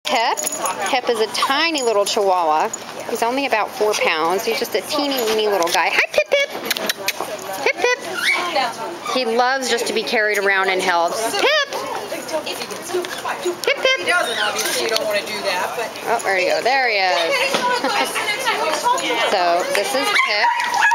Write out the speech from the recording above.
Pip. Pip is a tiny little Chihuahua. He's only about 4 pounds. He's just a teeny weeny little guy. Hi, Pip Pip. Pip Pip. He loves just to be carried around and held. Pip. Pip Pip. He doesn't, obviously. You don't want to do that, but. Oh, there you go. There he is. So this is Pip.